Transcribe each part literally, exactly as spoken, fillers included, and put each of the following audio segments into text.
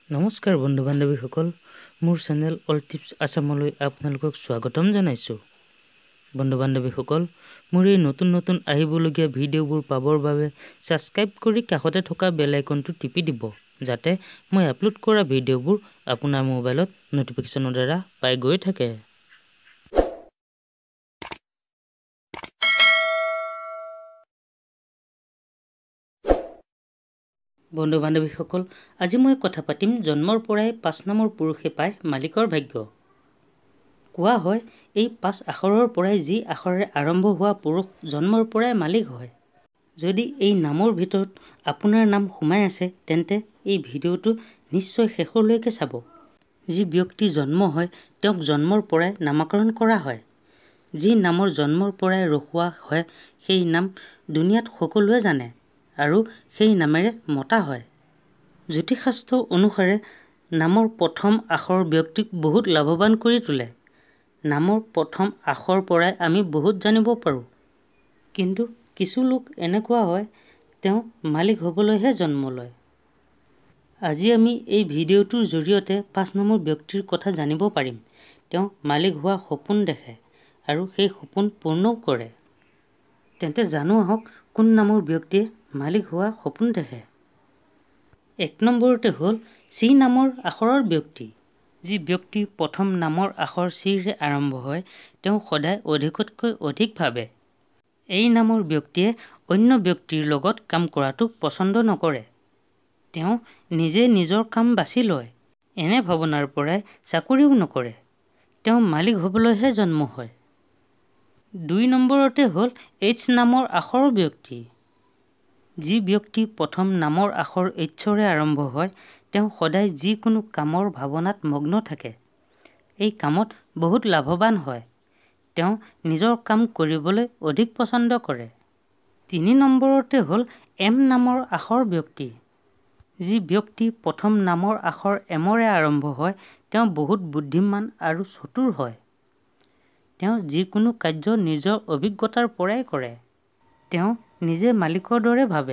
নমস্কাৰ বন্ধু বান্ধৱীসকল, মোৰ চেনেল অল টিপছ আছামলৈ আপোনালোকক স্বাগতম জনাইছোঁ। বন্ধু বান্ধৱীসকল, মোৰ এই নতুন নতুন আহিবলগীয়া ভিডিঅ'বোৰ পাবৰ বাবে ছাবস্ক্ৰাইব কৰি কাষতে থকা বেল আইকনটো টিপি দিব, যাতে মই আপলোড কৰা ভিডিঅ'বোৰ আপোনাৰ মোবাইলত ন'টিফিকেশ্যনৰ দ্বাৰা পাই গৈ থাকে। বন্ধু বান্ধৱীসকল, আজি মই কথা পাতিম জন্মৰ পৰাই পাঁচ নামৰ পুৰুষে পায় মালিকৰ ভাগ্য। কোৱা হয়, এই পাঁচ আখৰৰ পৰাই যি আখৰেৰে আৰম্ভ হোৱা পুৰুষ জন্মৰ পৰাই মালিক হয়। যদি এই নামৰ ভিতৰত আপোনাৰ নাম সোমাই আছে, তেন্তে এই ভিডিঅ'টো নিশ্চয় শেষলৈকে চাব। যি ব্যক্তি জন্ম হয় তেওঁক জন্মৰ পৰাই নামকৰণ কৰা হয়। যি নামৰ জন্মৰ পৰাই ৰখোৱা হয় সেই নাম দুনিয়াত সকলোৱে জানে আৰু সেই নামেৰে মতা হয়। জ্যোতিষশাস্ত্ৰ অনুসাৰে নামৰ প্ৰথম আখৰ ব্যক্তিক বহুত লাভৱান কৰি তোলে। নামৰ প্ৰথম আখৰ পৰাই আমি বহুত জানিব পাৰোঁ। কিন্তু কিছু লোক এনেকুৱা হয়, তেওঁ মালিক হ'বলৈহে জন্ম লয়। আজি আমি এই ভিডিঅ'টোৰ জৰিয়তে পাঁচ নম্বৰ ব্যক্তিৰ কথা জানিব পাৰিম। তেওঁ মালিক হোৱাৰ সপোন দেখে আৰু সেই সপোন পূৰ্ণও কৰে। তেন্তে জানো আহক, কোন নামৰ ব্যক্তিয়ে মালিক হোৱাৰ সপোন দেখে। এক নম্বৰতে হ'ল চি নামৰ আখৰৰ ব্যক্তি। যি ব্যক্তিৰ প্ৰথম নামৰ আখৰ চিৰে আৰম্ভ হয়, তেওঁ সদায় অধিকতকৈ অধিক ভাবে। এই নামৰ ব্যক্তিয়ে অন্য ব্যক্তিৰ লগত কাম কৰাটো পচন্দ নকৰে। তেওঁ নিজে নিজৰ কাম বাছি লয়। এনে ভাৱনাৰ পৰাই চাকৰিও নকৰে। তেওঁ মালিক হ'বলৈহে জন্ম হয়। দুই নম্বৰতে হ'ল এইচ নামৰ আখৰৰ ব্যক্তি। যি ব্যক্তি প্ৰথম নামৰ আখৰ এইচৰে আৰম্ভ হয়, তেওঁ সদায় যিকোনো কামৰ ভাৱনাত মগ্ন থাকে। এই কামত বহুত লাভৱান হয়। তেওঁ নিজৰ কাম কৰিবলৈ অধিক পচন্দ কৰে। তিনি নম্বৰতে হ'ল এম নামৰ আখৰ ব্যক্তি। যি ব্যক্তি প্ৰথম নামৰ আখৰ এমৰে আৰম্ভ হয়, তেওঁ বহুত বুদ্ধিমান আৰু চতুৰ হয়। তেওঁ যিকোনো কাৰ্য নিজৰ অভিজ্ঞতাৰ পৰাই কৰে। তেওঁ নিজে মালিকৰ দৰে ভাবে।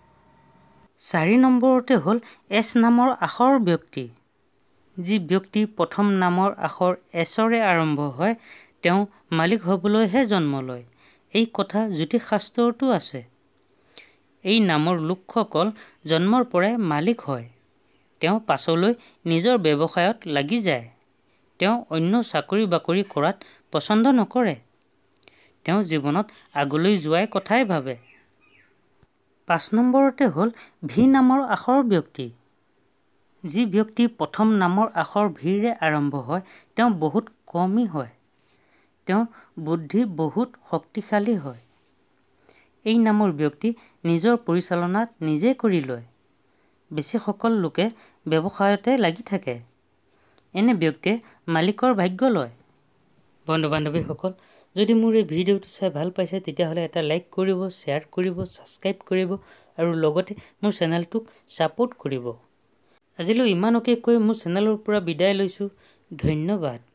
চাৰি নম্বৰতে হ'ল এছ নামৰ আখৰৰ ব্যক্তি। যি ব্যক্তি প্ৰথম নামৰ আখৰ এছৰে আৰম্ভ হয়, তেওঁ মালিক হ'বলৈহে জন্ম লয়। এই কথা জ্যোতিষশাস্ত্ৰতো আছে। এই নামৰ লোকসকল জন্মৰ পৰাই মালিক হয়। তেওঁ পাছলৈ নিজৰ ব্যৱসায়ত লাগি যায়। তেওঁ অন্য চাকৰি বাকৰি কৰাত পচন্দ নকৰে। তেওঁ জীৱনত আগলৈ যোৱাই কথাই ভাবে। পাঁচ নম্বৰতে হ'ল ভি নামৰ আখৰৰ ব্যক্তি। যি ব্যক্তি প্ৰথম নামৰ আখৰ ভিৰে আৰম্ভ হয়, তেওঁ বহুত কৰ্মী হয়। তেওঁৰ বুদ্ধি বহুত শক্তিশালী হয়। এই নামৰ ব্যক্তি নিজৰ পৰিচালনা নিজে কৰি লয়। বেছিসকল লোকে ব্যৱসায়তে লাগি থাকে। এনে ব্যক্তিয়ে মালিকৰ ভাগ্য লয়। বন্ধু বান্ধৱীসকল, যদি মোৰ এই ভিডিঅ'টো চাই ভাল পাইছে, তেতিয়াহ'লে এটা লাইক কৰিব, শ্বেয়াৰ কৰিব, ছাবস্ক্ৰাইব কৰিব আৰু লগতে মোৰ চেনেলটোক ছাপোৰ্ট কৰিব। আজিলৈ ইমানকে কৈ মোৰ চেনেলৰ পৰা বিদায় লৈছোঁ। ধন্যবাদ।